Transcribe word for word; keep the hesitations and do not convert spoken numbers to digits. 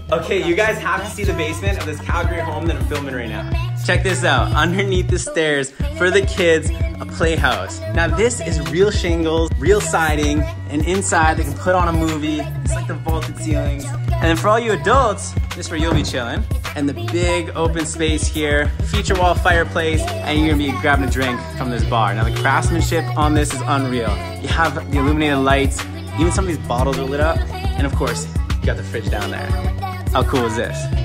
Okay, you guys have to see the basement of this Calgary home that I'm filming right now. Check this out, underneath the stairs for the kids, a playhouse. Now this is real shingles, real siding, and inside they can put on a movie. It's like the vaulted ceilings. And then for all you adults, this is where you'll be chilling. And the big open space here, feature wall fireplace, and you're gonna be grabbing a drink from this bar. Now the craftsmanship on this is unreal. You have the illuminated lights, even some of these bottles are lit up, and of course, you got the fridge down there. How cool is this?